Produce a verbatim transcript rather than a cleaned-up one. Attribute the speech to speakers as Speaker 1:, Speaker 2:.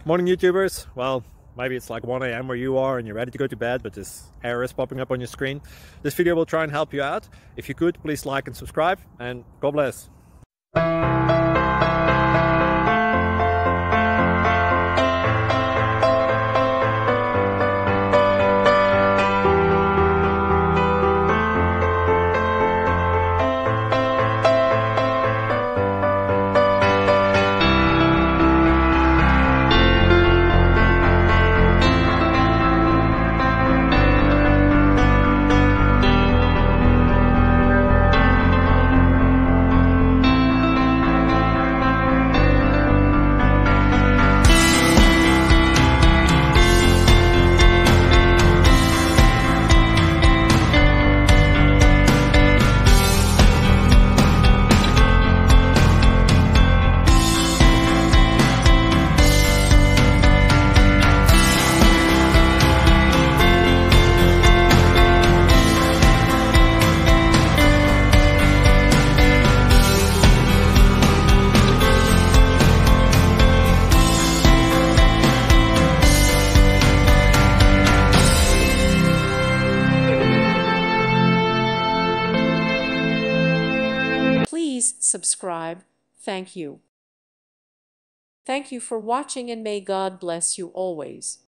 Speaker 1: Morning YouTubers. Well, maybe it's like one A M where you are and you're ready to go to bed, but this error is popping up on your screen. This video will try and help you out. If you could, please like and subscribe, and God bless.
Speaker 2: Please subscribe. Thank you. Thank you for watching, and may God bless you always.